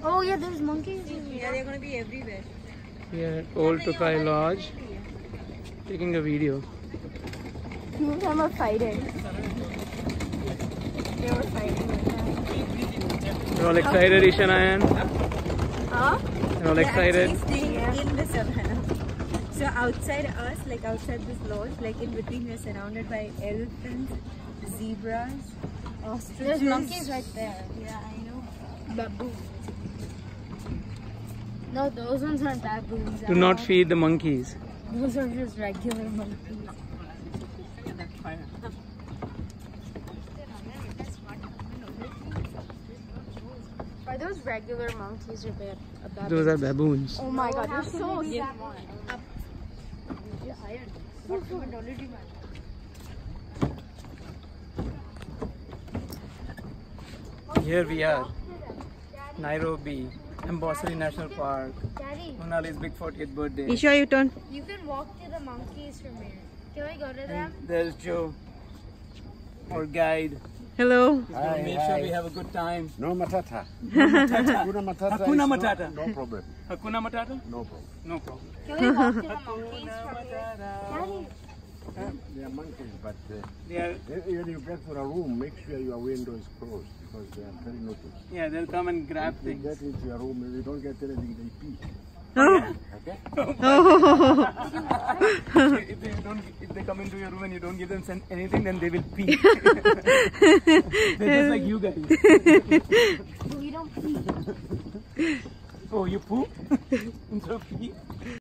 Oh yeah, there's monkeys. Yeah, they're gonna be everywhere. Here at Oltukai Lodge, taking a video. Two of them are fighting. They were fighting. You're all excited, Ishanayan? Huh? You're all excited? Actually staying in the savannah. So outside us, like outside this lodge, like in between, we're surrounded by elephants, zebras, ostriches. There's monkeys right there. Yeah, I know. Baboons. No, those ones aren't baboons. Do not feed the monkeys. Those are just regular monkeys. Are those regular monkeys or baboons? Those are baboons. Oh my god, they're so smart. Here we are, Nairobi, Ambosili National Park. Daddy, Monali's big 40th birthday. Isha, you turn. you can walk to the monkeys from here. Can we go to them? And there's Joe, our guide. Hello. He's going to make sure we have a good time. No matata. Hakuna Hakuna matata. Hakuna is Matata. No problem. Hakuna Matata? No problem. No problem. Can we walk to the monkeys from here? Daddy. They are monkeys, but Yeah, when you get to a room, make sure your window is closed because they are very naughty. yeah, they'll come and grab If you things. get into your room, if you don't get anything, they pee. Oh. Okay? If they come into your room and you don't give them anything, then they will pee. They're just like you guys. We don't pee. Oh, you poop? Instead of pee?